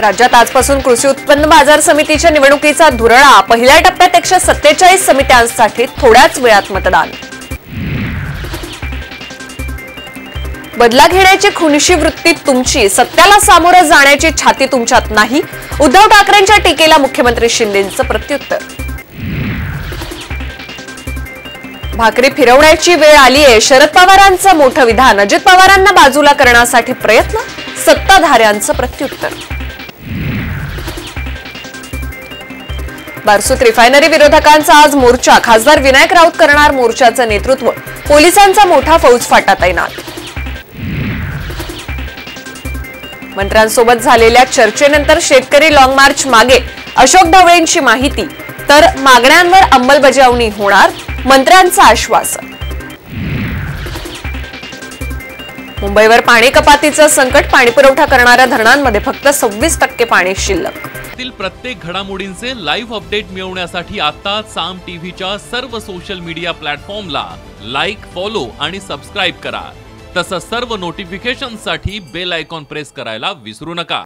राज्यात आजपासून कृषी उत्पन्न बाजार समितीच्या निवडणुकीचा धुरळा। पहिल्या टप्प्यात 147 समित्यांसाठी थोड्याच वेळात मतदान। बदला घेण्याची खुनशी वृत्ती तुमची, सत्याला सामोरं जाण्याची छाती तुमच्यात नाही। उद्धव ठाकरेंच्या टीकेला मुख्यमंत्री शिंदेंचं प्रत्युत्तर। भाकरी फिरवण्याची वेळ आलीये, शरद पवारांचं मोठं विधान। अजित पवारांना बाजूला करण्यासाठी प्रयत्न, सत्ताधाऱ्यांचं प्रत्युत्तर। बारसूत रिफायनरी विरोधकांचा आज मोर्चा, खासदार विनायक राऊत करणार मोर्चाचं नेतृत्व। पोलिसांचा मोठा फौजफाटा तैनात। मंत्र्यांसोबत झालेल्या चर्चेनंतर शेतकरी लॉंग मार्च मागे, अशोक ढवळेंची माहिती। तर मागण्यांवर अंमलबजावणी होणार, मंत्र्यांचं आश्वासन। मुंबईवर पाणी कपातीचं संकट, पाणीपुरवठा करणाऱ्या धरणांमध्ये फक्त 26% पाणी शिल्लक। प्रत्येक घडामोडींचे लाईव्ह अपडेट मिळवण्यासाठी आता साम टीव्हीच्या सर्व सोशल मीडिया प्लॅटफॉर्मला लाईक, फॉलो आणि सबस्क्राईब करा। तसंच सर्व नोटिफिकेशनसाठी बेल आयकॉन प्रेस करायला विसरू नका।